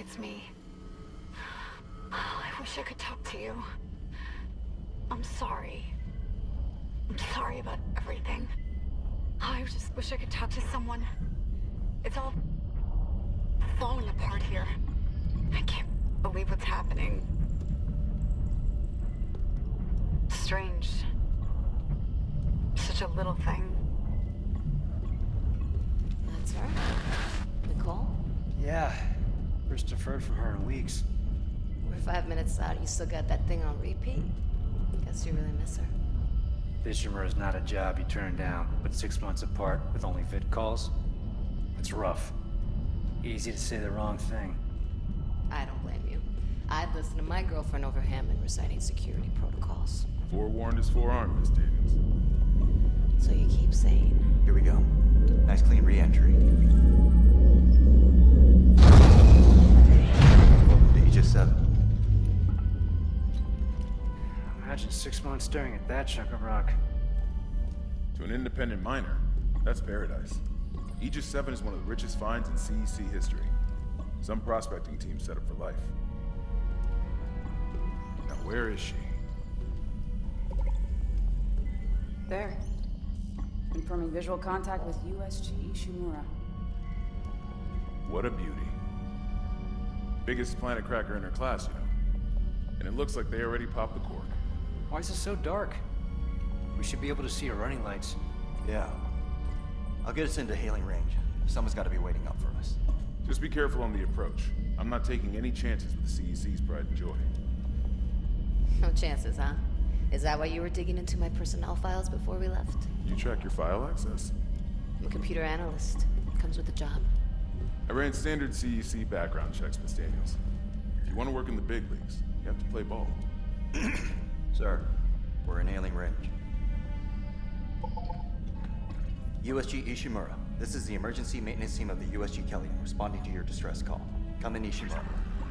it's me. I wish I could talk to you. I'm sorry. I'm sorry about everything. I just wish I could talk to someone. It's all falling apart here. I can't believe what's happening. Strange. Such a little thing. That's her? Nicole? Yeah. First deferred from her in weeks. We're 5 minutes out. You still got that thing on repeat? Guess you really miss her. Ishimura is not a job you turn down, but 6 months apart with only vid calls? It's rough. Easy to say the wrong thing. I don't blame you. I'd listen to my girlfriend over Hammond reciting security protocols. Forewarned is forearmed, Miss Daniels. So you keep saying. Here we go. Nice clean re-entry. Welcome to Aegis 7. Imagine 6 months staring at that chunk of rock. To an independent miner, that's paradise. Aegis 7 is one of the richest finds in CEC history. Some prospecting team set up for life. Now where is she? There. Confirming visual contact with USG Ishimura. What a beauty. Biggest planet cracker in her class, you know. And it looks like they already popped the cork. Why is it so dark? We should be able to see her running lights. Yeah. I'll get us into hailing range. Someone's got to be waiting up for us. Just be careful on the approach. I'm not taking any chances with the CEC's pride and joy. No chances, huh? Is that why you were digging into my personnel files before we left? You track your file access? I'm a computer analyst. Comes with the job. I ran standard CEC background checks, Miss Daniels. If you want to work in the big leagues, you have to play ball. Sir, we're in hailing range. USG Ishimura, this is the emergency maintenance team of the USG Kellyan responding to your distress call. Come in, Ishimura.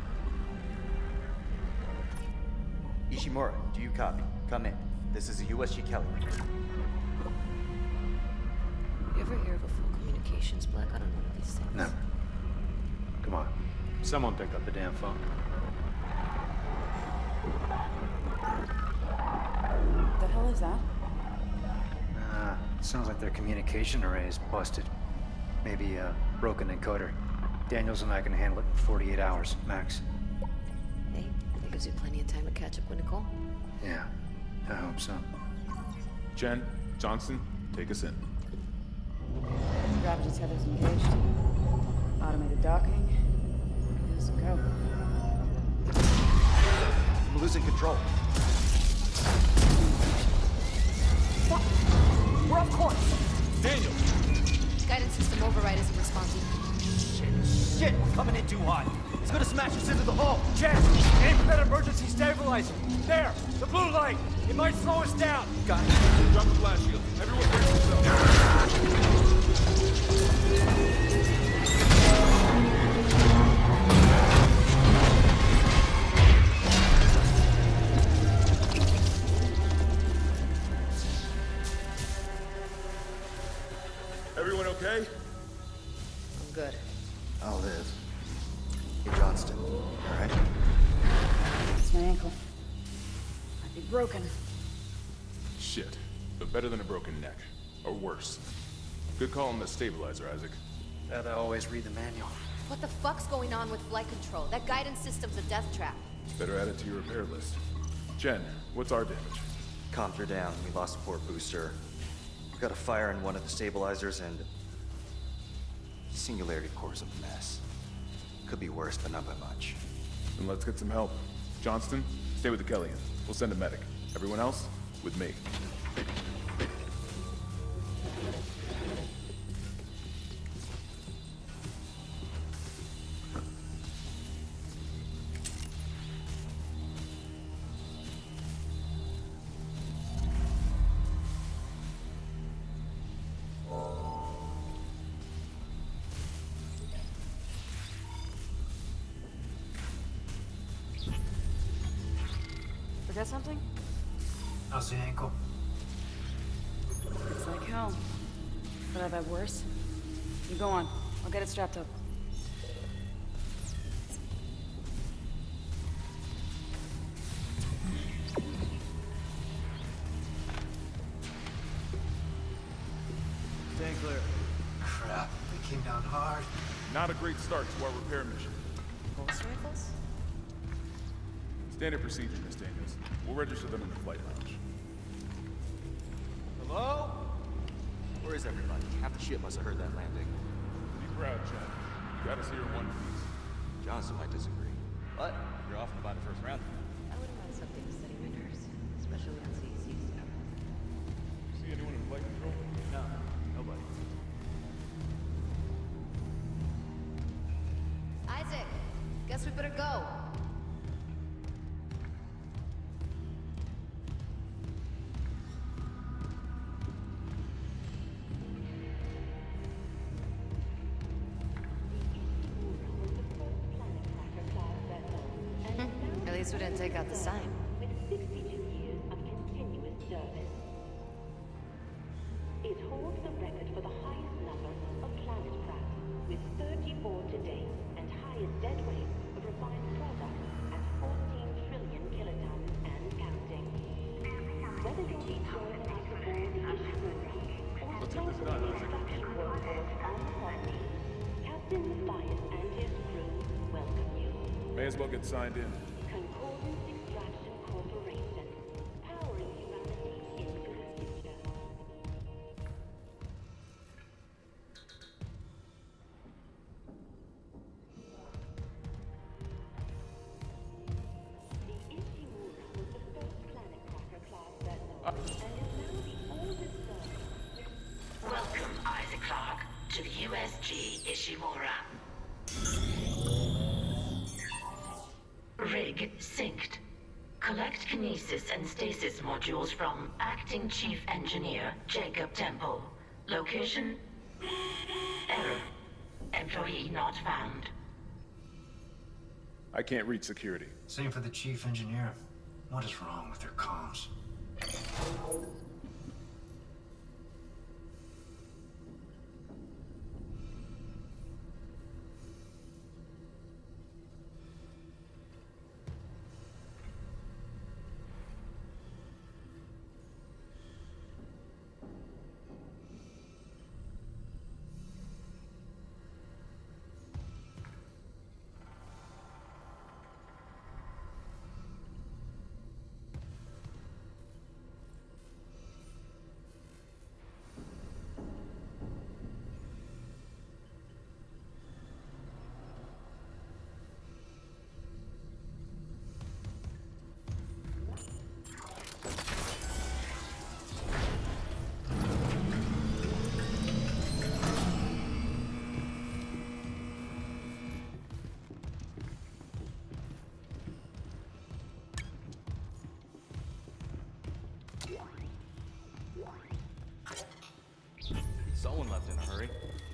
Ishimura, do you copy? Come in. This is the USG Kellyan. You ever hear of a full communications black? I don't know what these things. Never. Come on. Someone pick up the damn phone. The hell is that? Sounds like their communication array is busted. Maybe a broken encoder. Daniels and I can handle it in 48 hours, max. Hey, that gives you plenty of time to catch up with Nicole. Yeah, I hope so. Jen, Johnston, take us in. Gravity tethers engaged. Automated docking. Let's go. I'm losing control. Fuck! We're off course! Daniel! Guidance system override isn't responding. Shit! We're coming in too hot. It's gonna smash us into the hull. Jen, aim for that emergency stabilizer. There! The blue light! It might slow us down! Got it. Drop the flash shield. Everyone brace yourself. Everyone okay? I'm good. I'll live. Hey, Johnston. All right? It's my ankle. Might be broken. Shit. But better than a broken neck. Or worse. Good call on the stabilizer, Isaac. Gotta always read the manual. What the fuck's going on with flight control? That guidance system's a death trap. Better add it to your repair list. Jen, what's our damage? Comms are down. We lost a port booster. We got a fire in one of the stabilizers and... Singularity core's a mess. Could be worse, but not by much. Then let's get some help. Johnston, stay with the Kellyan. We'll send a medic. Everyone else, with me. Forget something? How's the ankle? It's like hell. Could I have worse? You go on. I'll get it strapped up. Crap, they came down hard. Not a great start to our repair mission. Pulse rifles? Standard procedure, Miss Daniels. We'll register them in the flight lounge. Hello? Where is everybody? Half the ship must have heard that landing. Be proud, Chad. You got us here in one piece. Johnson might disagree. But you're off in about the first round. I wouldn't mind something to steady my nerves, especially on CEC stuff. See anyone in flight control? No, nobody. Isaac, guess we better go. At least we didn't take out the sign. With 62 years of continuous service. It holds the record for the highest number of planet craft, with 34 to date, and highest dead weight of refined products at 14 trillion kilotons and counting. Whether you're returned back aboard the Ishimura or strengthening the construction workforce on the colony, Captain Matthias and his crew welcome you. May as well get signed in. Concordance Extraction Corporation, powering humanity into the future. The Ishimura was the first planet cracker class vessel, and is now the oldest service. Welcome, Isaac Clarke, to the USG Ishimura. Rig synced. Collect kinesis and stasis modules from Acting Chief Engineer Jacob Temple. Location? Error. Employee not found. I can't reach security. Same for the chief engineer. What is wrong with their comms? Someone left in a hurry.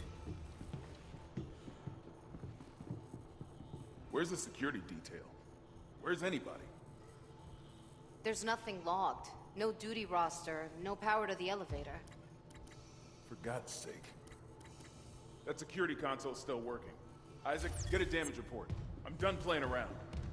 Where's the security detail? Where's anybody? There's nothing logged. No duty roster, no power to the elevator. For God's sake. That security console's still working. Isaac, get a damage report. I'm done playing around.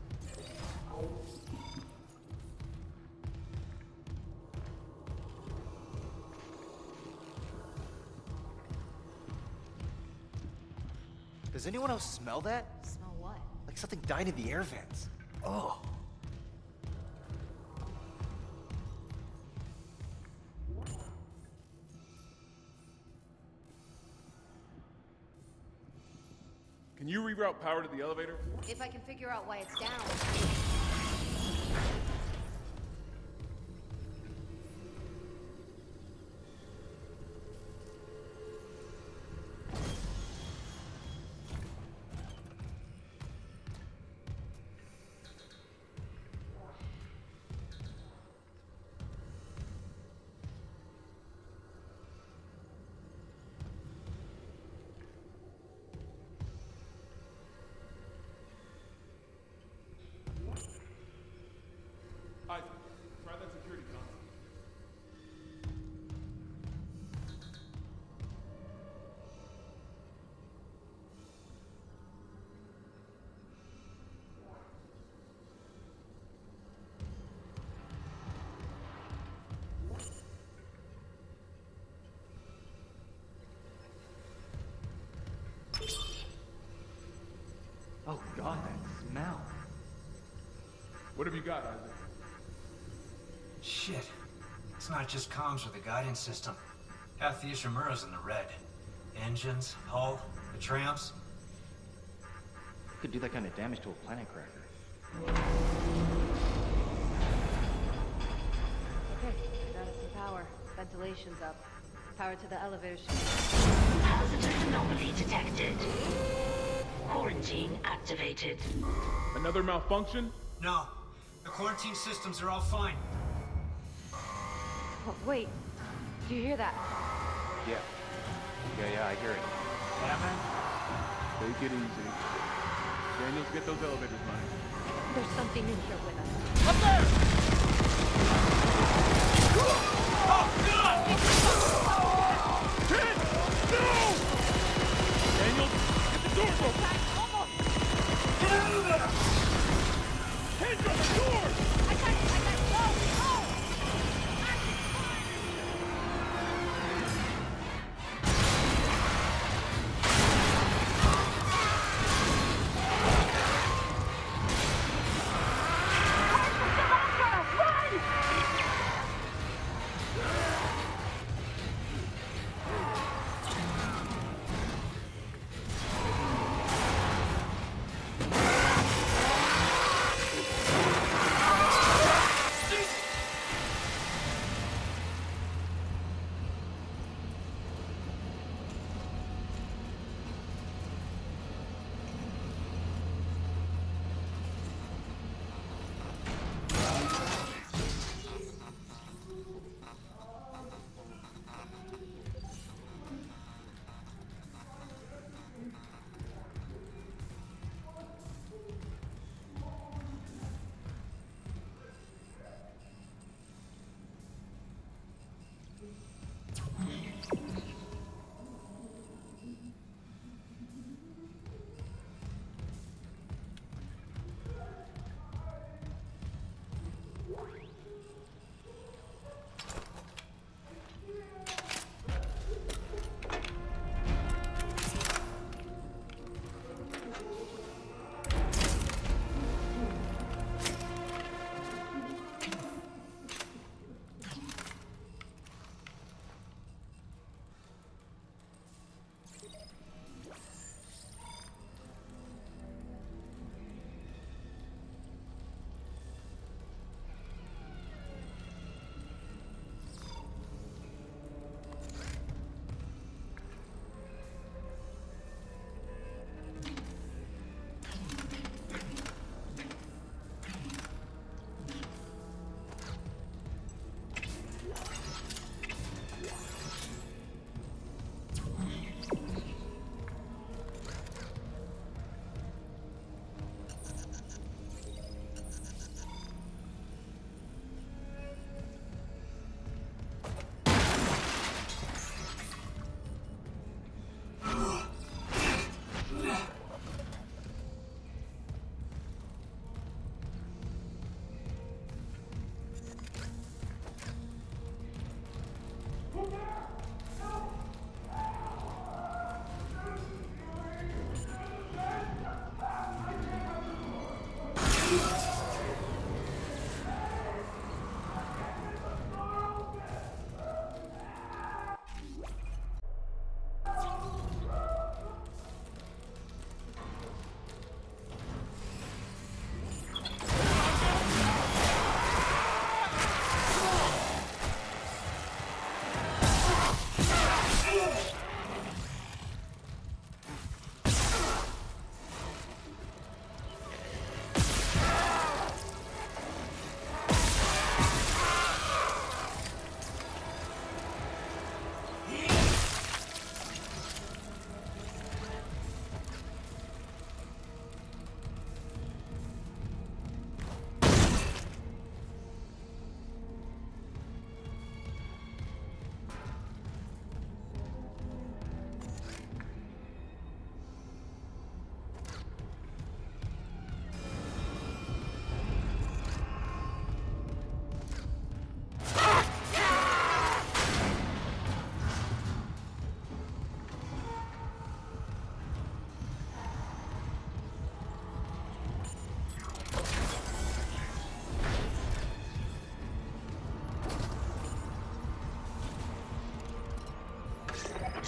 Does anyone else smell that? Smell what? Like something died in the air vents. Oh. Can you reroute power to the elevator? If I can figure out why it's down. Isaac, try that security console. Oh god, that smell. What have you got, Isaac? Shit. It's not just comms or the guidance system. Half the Ishimura's in the red. Engines, hull, the tramps. Could do that kind of damage to a planet cracker. Okay, got us some power. Ventilation's up. Power to the elevators. Positive anomaly detected. Quarantine activated. Another malfunction? No. The quarantine systems are all fine. Oh, wait. Do you hear that? Yeah. Yeah, I hear it. Yeah, man? Take it easy. Daniels, get those elevators running. There's something in here with us. Up there! Oh, God! Hit! No! Daniels, get the door open! Get out of there! Hands on the door! I got it! Go!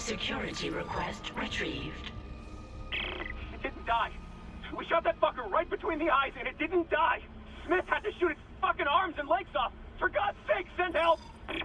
Security request retrieved. It didn't die. We shot that fucker right between the eyes and it didn't die. Smith had to shoot its fucking arms and legs off. For God's sake, send help!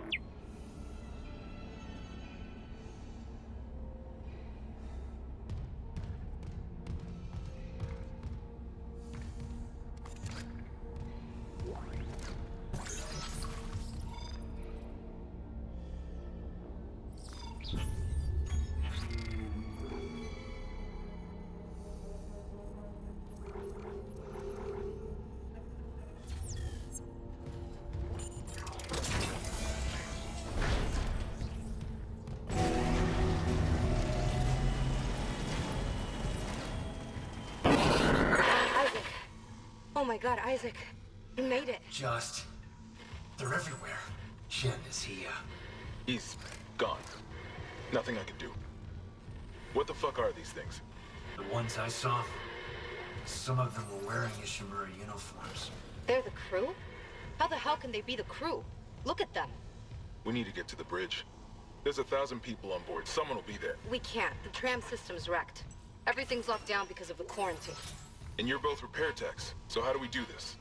Oh my god, Isaac. You made it. Just... they're everywhere. Shen, is he, He's gone. Nothing I can do. What the fuck are these things? The ones I saw, some of them were wearing Ishimura uniforms. They're the crew? How the hell can they be the crew? Look at them. We need to get to the bridge. There's 1,000 people on board. Someone will be there. We can't. The tram system's wrecked. Everything's locked down because of the quarantine. And you're both repair techs, so how do we do this?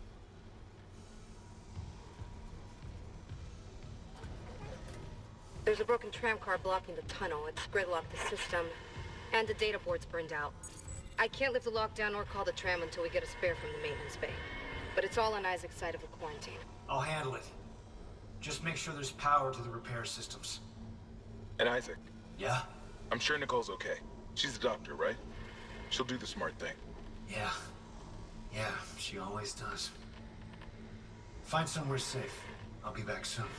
There's a broken tram car blocking the tunnel. It's gridlocked the system, and the data board's burned out. I can't lift the lockdown or call the tram until we get a spare from the maintenance bay. But it's all on Isaac's side of the quarantine. I'll handle it. Just make sure there's power to the repair systems. And Isaac? Yeah? I'm sure Nicole's okay. She's a doctor, right? She'll do the smart thing. Yeah. Yeah, she always does. Find somewhere safe. I'll be back soon.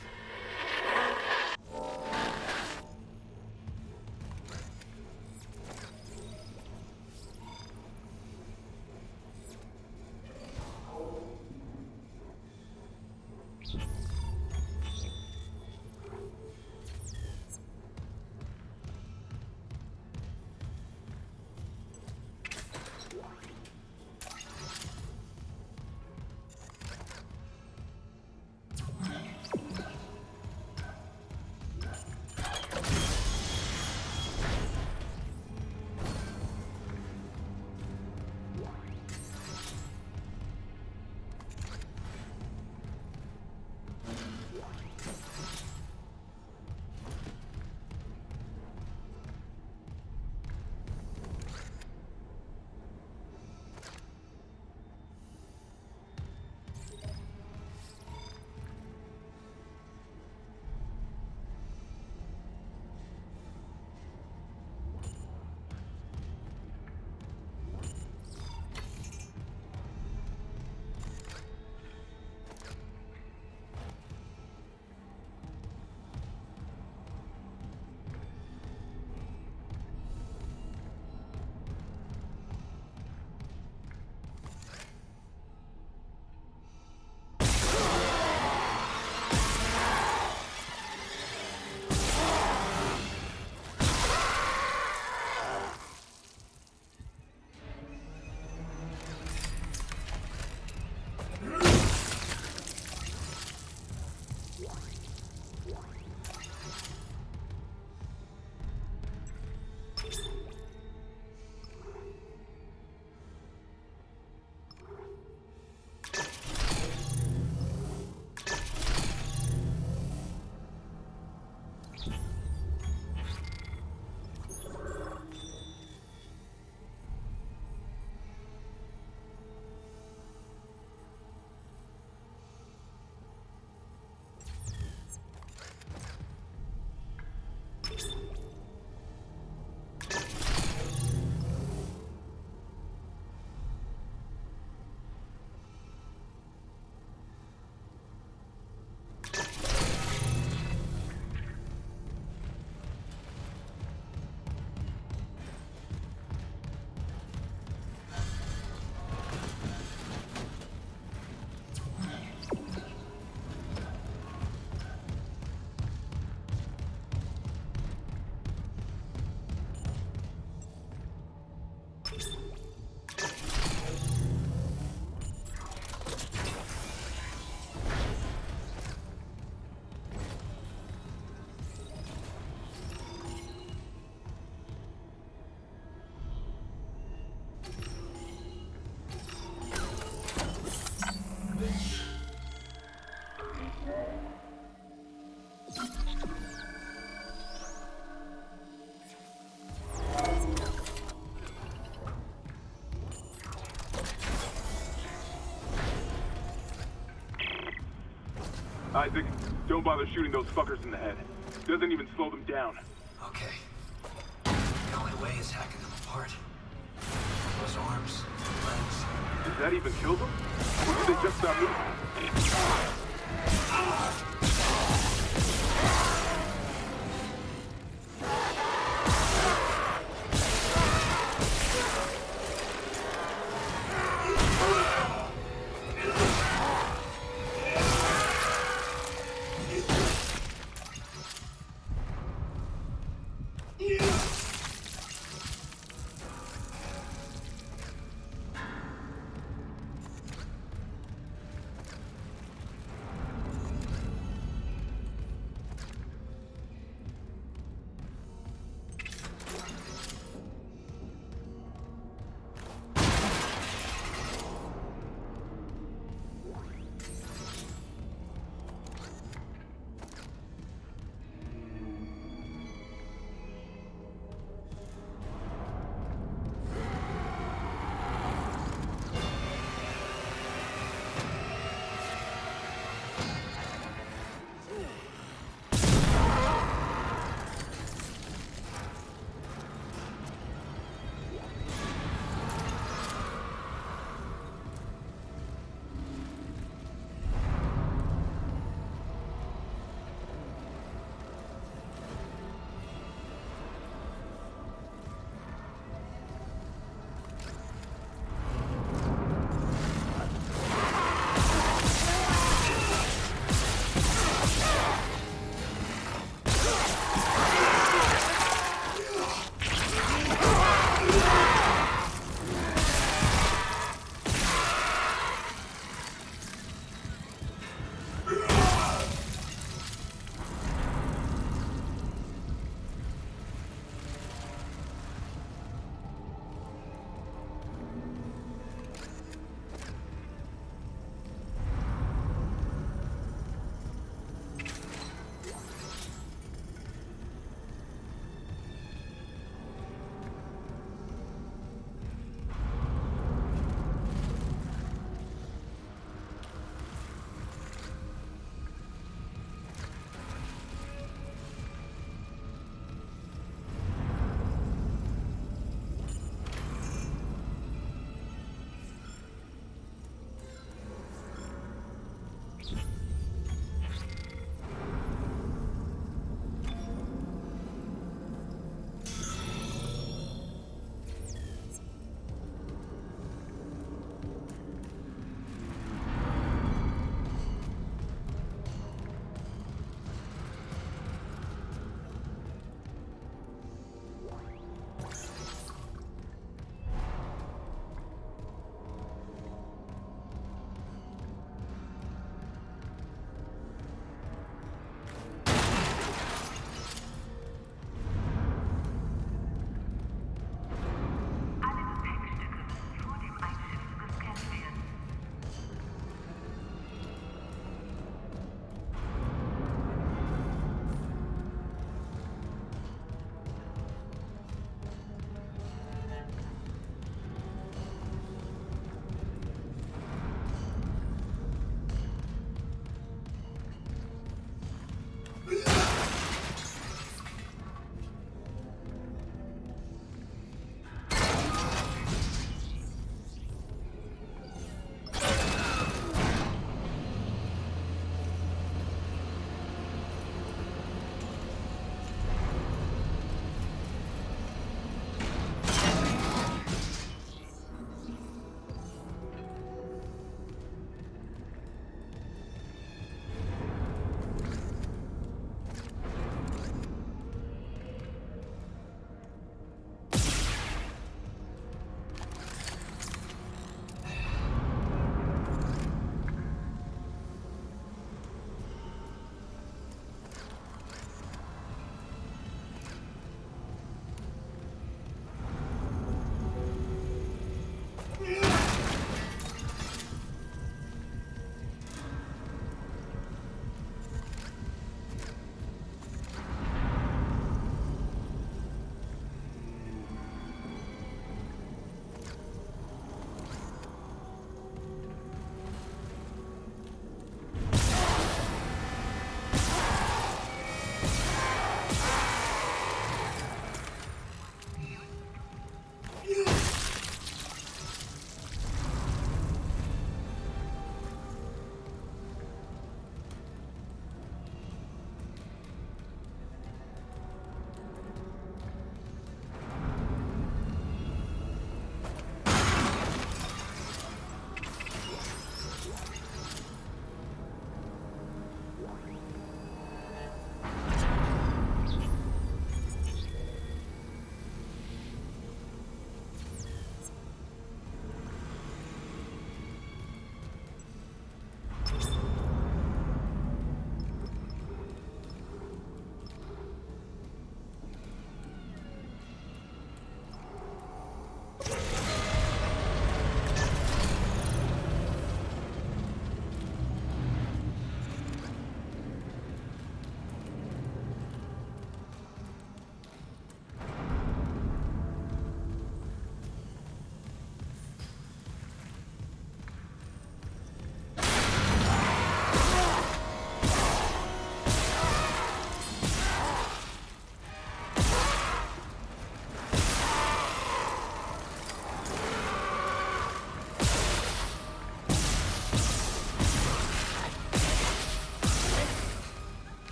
Isaac, don't bother shooting those fuckers in the head. Doesn't even slow them down. Okay. The only way is hacking them apart. Those arms, legs. Does that even kill them? Or did they just stop moving?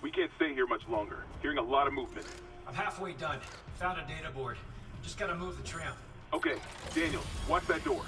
We can't stay here much longer. Hearing a lot of movement. I'm halfway done. Found a data board. Just gotta move the tram. Okay, Daniel, watch that door.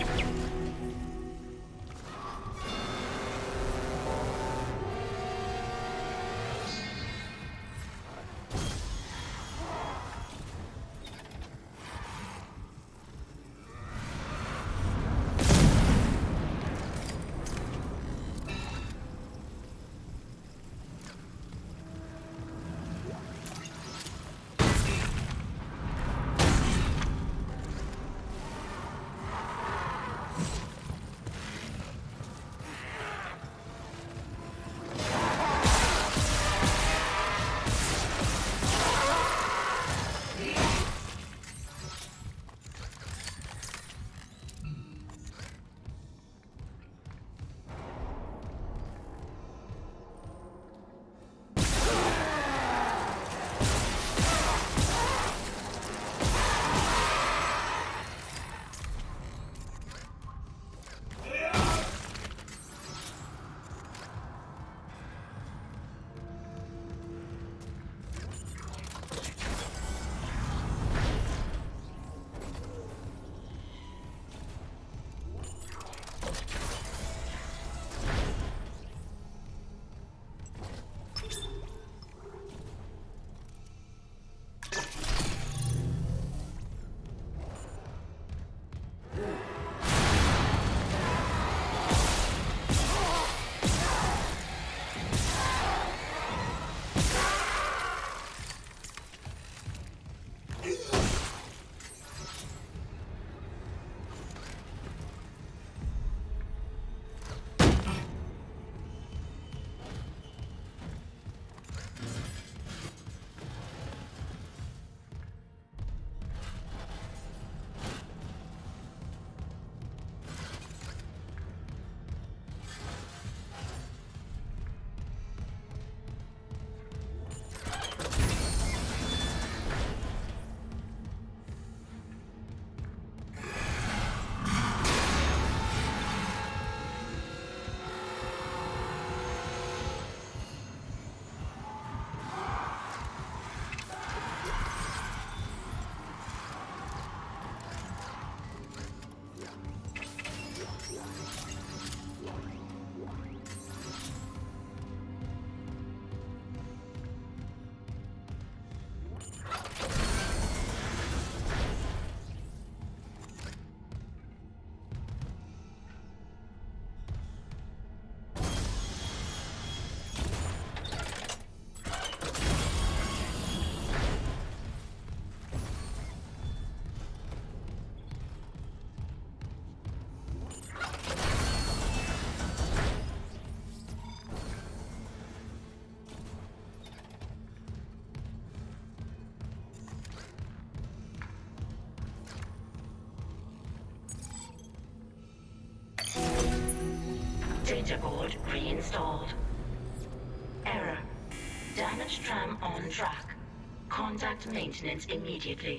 Data board reinstalled. Error. Damaged tram on track. Contact maintenance immediately.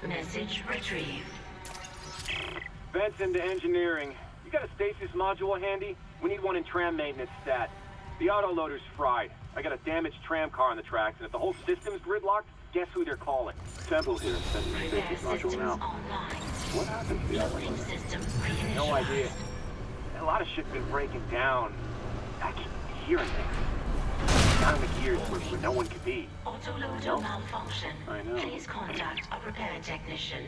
Message retrieved. Vents into engineering. You got a stasis module handy? We need one in tram maintenance stat. The autoloader's fried. I got a damaged tram car on the tracks, and if the whole system's gridlocked, guess who they're calling? Temple here, sending the stasis module now. What happened to the autoloader? No idea. A lot of shit's been breaking down. I keep hearing things. Down in the gears where no one could be. Autoloader malfunction. I know. Please contact a repair technician.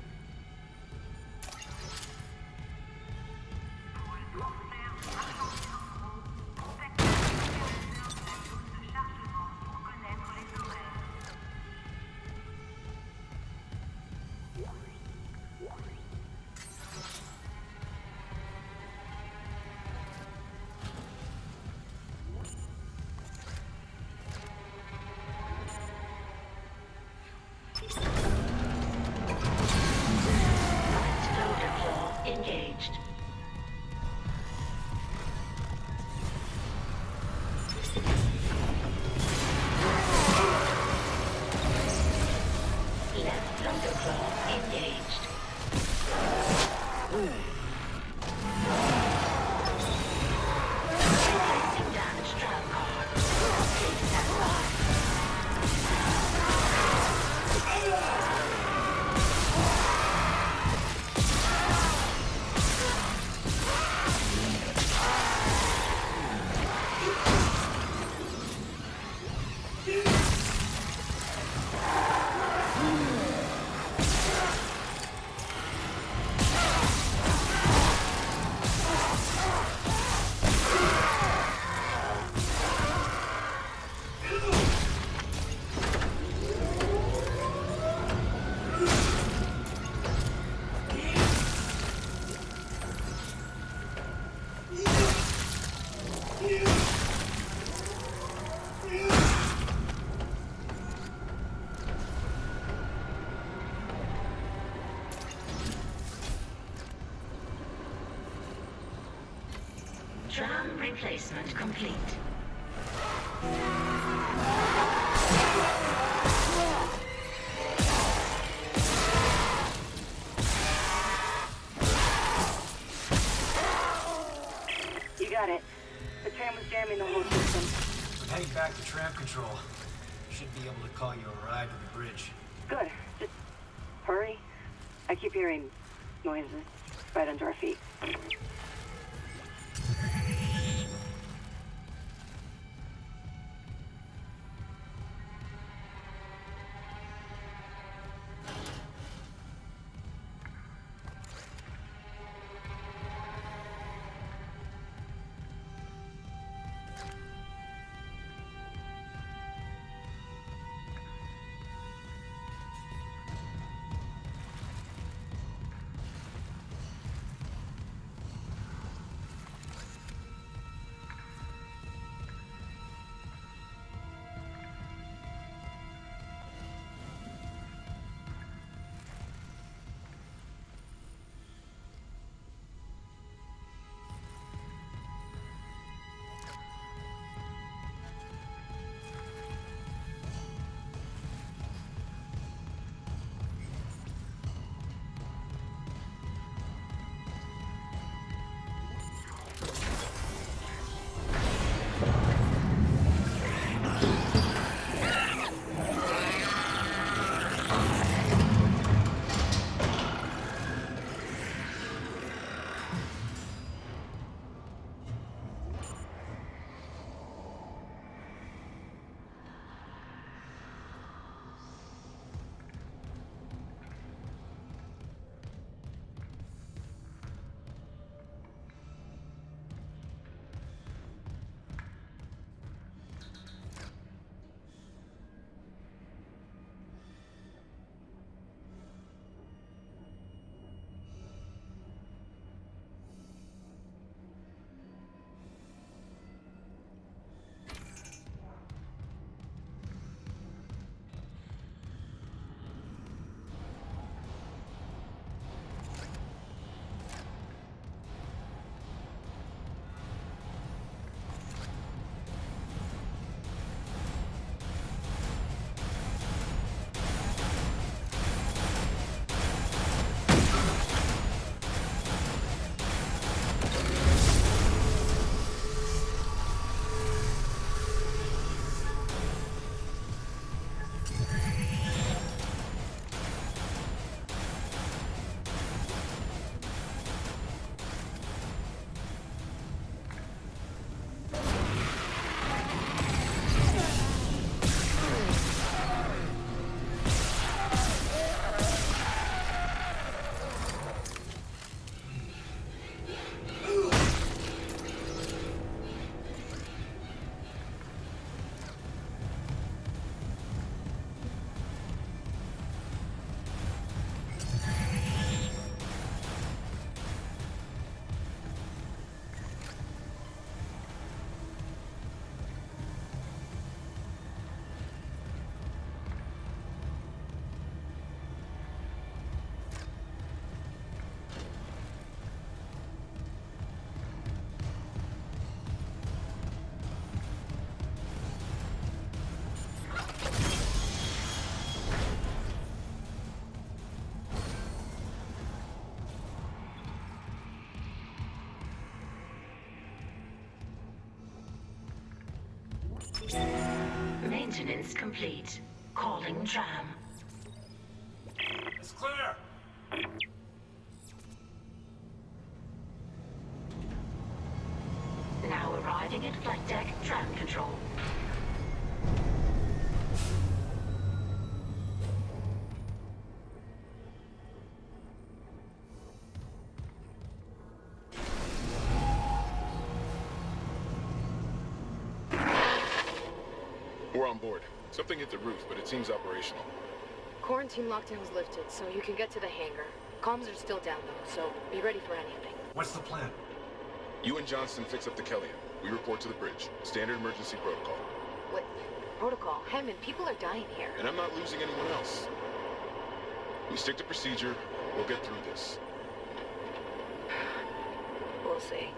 Engaged. Left loader claw engaged. Replacing damaged tram car. Please stand by. Tram replacement complete. You got it. The tram was jamming the whole system. I'm heading back to tram control. Should be able to call you a ride to the bridge. Good. Just hurry. I keep hearing noises right under our feet. Maintenance complete. Calling tram. It's clear! Now arriving at flight deck tram control. We're on board. Something hit the roof, but it seems operational. Quarantine lockdown was lifted, so you can get to the hangar. Comms are still down, though, so be ready for anything. What's the plan? You and Johnston fix up the Kellion. We report to the bridge. Standard emergency protocol. What? Protocol? Hammond, people are dying here. And I'm not losing anyone else. We stick to procedure. We'll get through this. We'll see.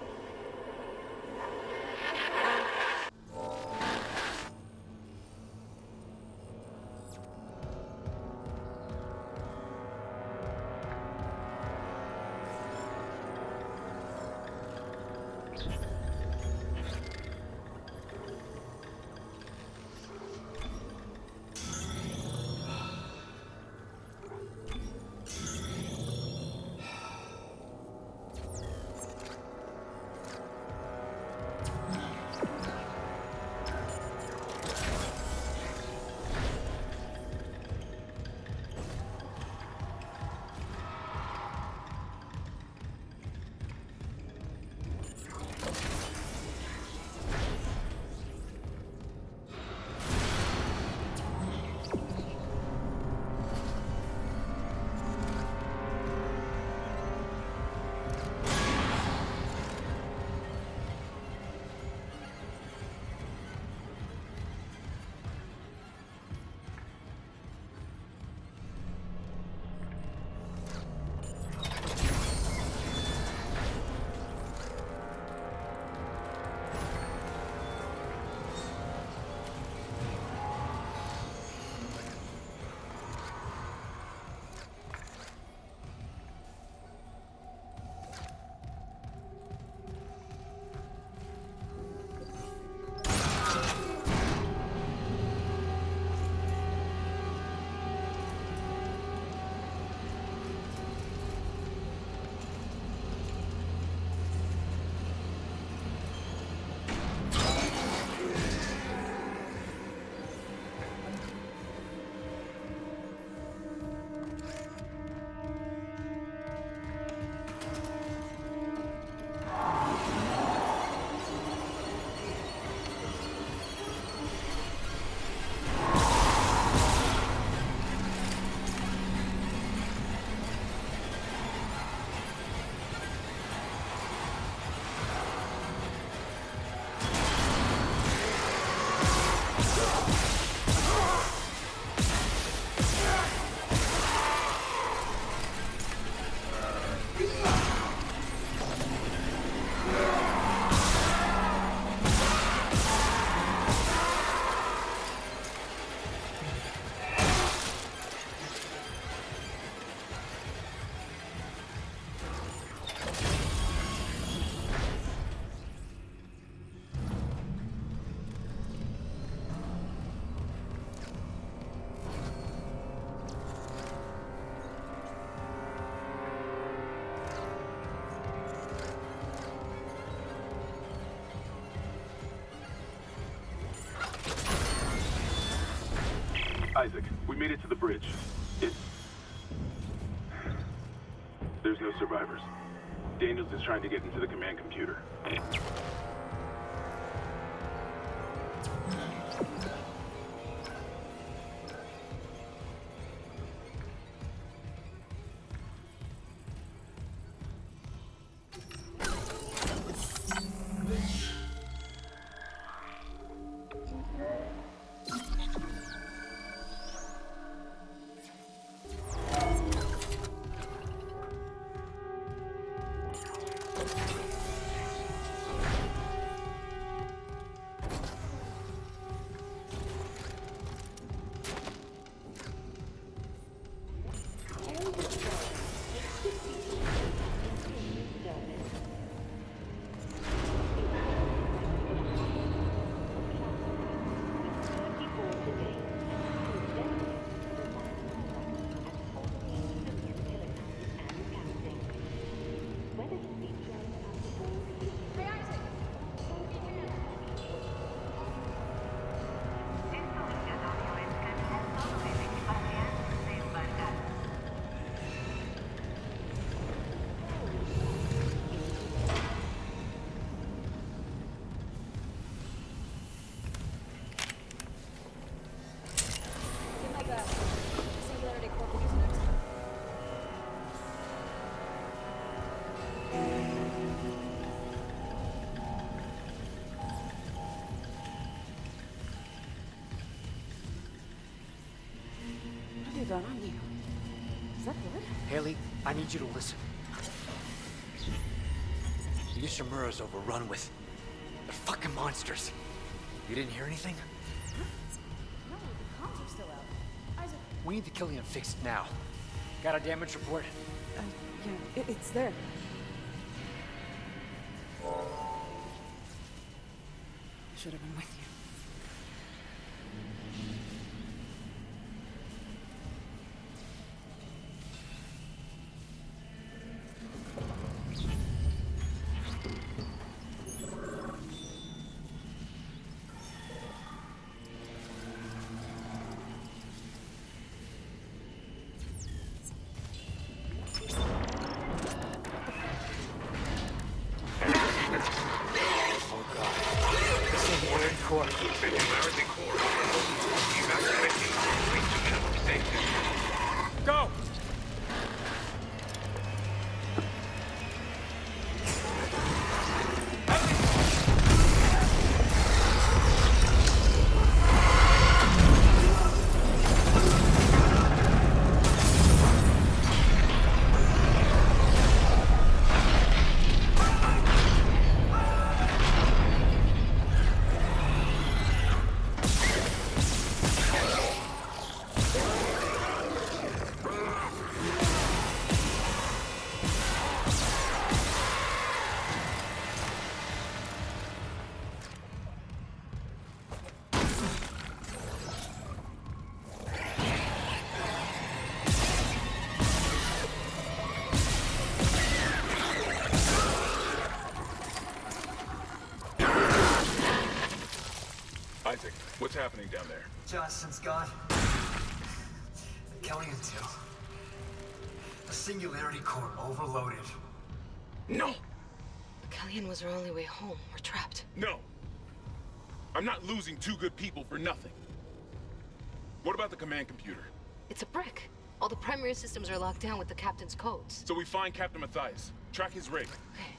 Isaac, we made it to the bridge. There's no survivors. Daniels is trying to get into the command computer. gun on you. Is that good? Haley, I need you to listen. The Ishimura's overrun with... they're fucking monsters. You didn't hear anything? Huh? No, the comms are still out. Isaac... We need the Killian fixed now. Got a damage report? Yeah, it's there. I should have been with you. Go! Isaac, what's happening down there? Johnson's gone. Kelly and Till. The Singularity Core overloaded. No! Kellyan was our only way home. We're trapped. No! I'm not losing two good people for nothing. What about the command computer? It's a brick. All the primary systems are locked down with the captain's codes. So we find Captain Mathius, track his rig. Okay.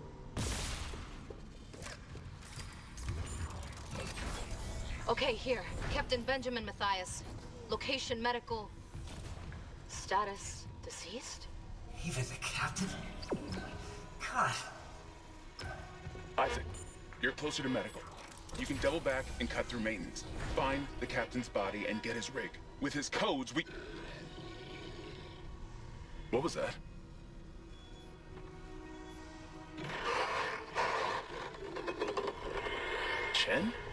Okay, here. Captain Benjamin Mathius. Location medical. Status deceased? Even the captain? God. Isaac, you're closer to medical. You can double back and cut through maintenance. Find the captain's body and get his rig. With his codes, we... What was that? Chen?